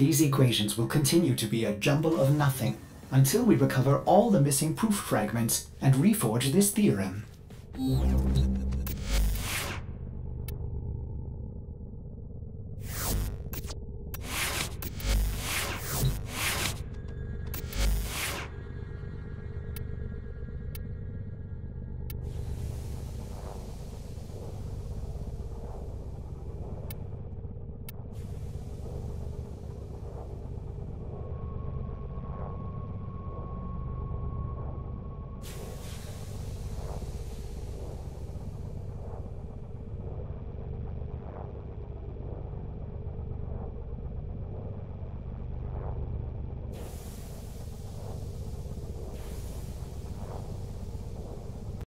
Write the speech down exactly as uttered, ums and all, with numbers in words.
These equations will continue to be a jumble of nothing until we recover all the missing proof fragments and reforge this theorem.